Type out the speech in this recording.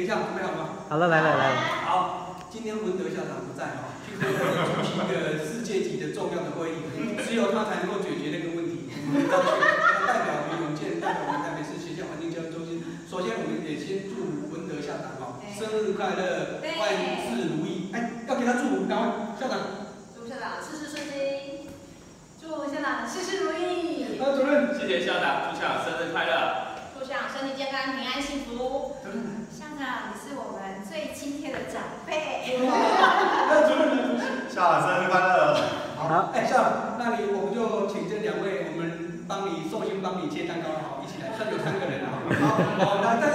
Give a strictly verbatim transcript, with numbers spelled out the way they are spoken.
等一下，准备好吗？ 好了，来了来了。 好，今天文德校长不在哈，听说他出席一个世界级的重要的会议，只有他才能够解决那个问题。我们很高兴，他代表我们永健，代表我们台北市学校环境教育中心。首先，我们也先祝文德校长哈生日快乐，万事如意。哎，要给他祝福，赶快，校长。 祝校长事事顺心，祝校长事事如意。 呃，主任， 谢谢校长，祝校长生日快乐。 祝校长身体健康，平安幸福。 主任， 校长，你是我们最亲切的长辈。 那主任， 校长生日快乐。 好，哎，校长，那你我们就请这两位，我们帮你寿星帮你切蛋糕，好，一起来，算有三个人了，好，好，那再